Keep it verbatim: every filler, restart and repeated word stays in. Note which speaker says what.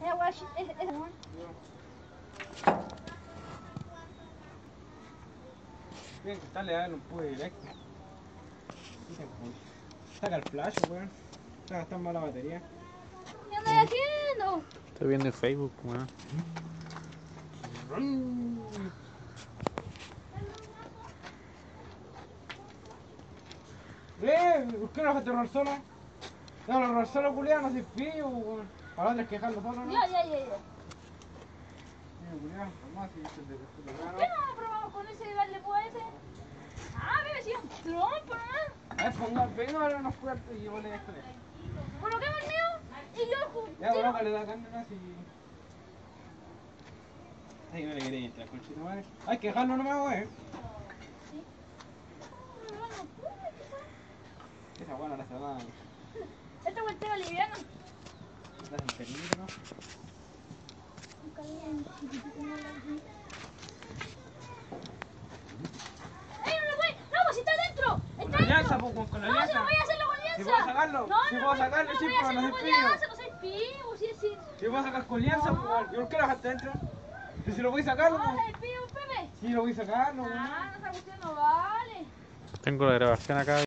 Speaker 1: Esa weá es... es- es-
Speaker 2: Tienen que estarle dando un poco directo. Saca el flash, weón. Está gastando mala batería.
Speaker 1: ¿Qué andas haciendo?
Speaker 3: Estoy viendo en Facebook, weón.
Speaker 2: ¡Eh! ¿Por qué no dejaste robar solo? No, lo robar solo, culiado, no se pillo, weón. Para otros que dejarlo solo, ¿no?
Speaker 1: Ya, ya, ya, ya.
Speaker 2: Mira, culiado, jamás se dice de puta
Speaker 1: ¿Por
Speaker 2: mano.
Speaker 1: qué no probamos con ese y darle pues a ese? Ah, bebé, si es un trompo, ¿no?
Speaker 2: A ver, ponga, venga, ahora unos cuartos y yo le dejo de.
Speaker 1: Coloquemos el mío y yo ju-
Speaker 2: Ya,
Speaker 1: tiro.
Speaker 2: bueno, que le da cándelas y. Ay, no le queréis entrar, conchito madre. Hay que dejarlo nomás, weón.
Speaker 1: Sí. No, no, no pude, quizás.
Speaker 2: Esa buena la se va.
Speaker 1: Esta vuelta es liviana.
Speaker 2: Estás en peligro, ¿no?
Speaker 1: ¡Ey, no lo voy! ¡No, pues si está dentro!
Speaker 2: Con
Speaker 1: ¡Está
Speaker 2: la alianza,
Speaker 1: dentro!
Speaker 2: po, con, con la
Speaker 1: No, si
Speaker 2: alianza.
Speaker 1: no voy a hacerlo con alianza.
Speaker 2: Si puedo sacarlo,
Speaker 1: No,
Speaker 2: si
Speaker 1: no,
Speaker 2: puedo
Speaker 1: no,
Speaker 2: sacarlo,
Speaker 1: no
Speaker 2: sí,
Speaker 1: voy a
Speaker 2: pero no
Speaker 1: hacerlo
Speaker 2: soy
Speaker 1: con
Speaker 2: pillo.
Speaker 1: alianza, no soy pivo, sí, sí.
Speaker 2: Si puedo sacar con alianza,
Speaker 1: No.
Speaker 2: pues, weón. ¿Y por qué lo dejaste dentro? Si si lo voy a sacar,
Speaker 1: No,
Speaker 2: no.
Speaker 1: soy pivo, Pepe.
Speaker 2: Sí, lo voy a sacar, no, weón.
Speaker 1: Ah, no, esa cuestión no vale.
Speaker 3: Tengo la grabación acá.